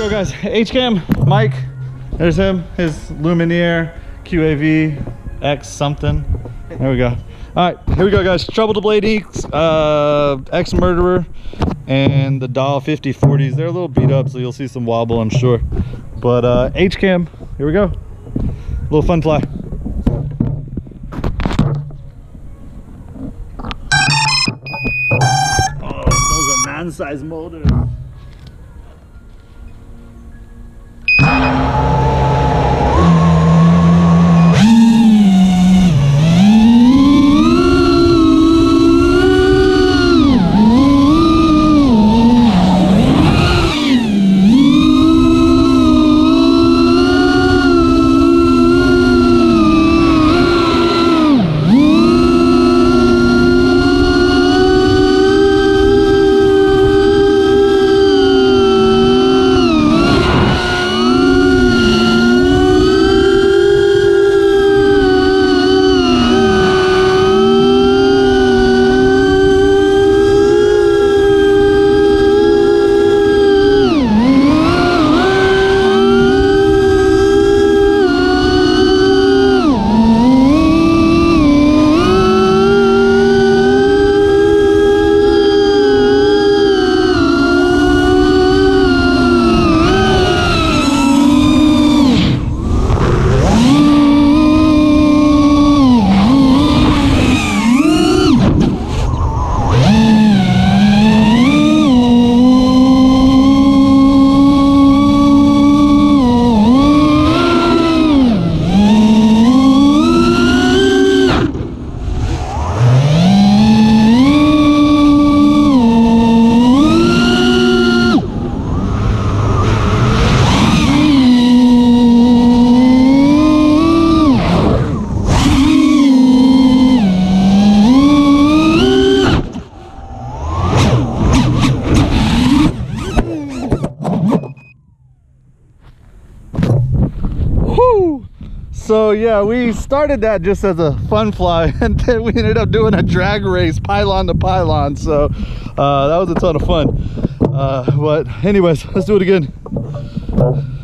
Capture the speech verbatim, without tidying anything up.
go, guys. H CAM, Mike. There's him, his Lumineer Q A V X something. There we go. All right, here we go, guys. Trouble to Blade Eeks, uh, Ex-Murderer, and the Doll fifty forties. They're a little beat up, so you'll see some wobble, I'm sure. But uh, H CAM, here we go. A little fun fly. Oh, those are man-sized motors. So yeah, we started that just as a fun fly, and then we ended up doing a drag race pylon to pylon. So uh, that was a ton of fun. Uh, but anyways, let's do it again.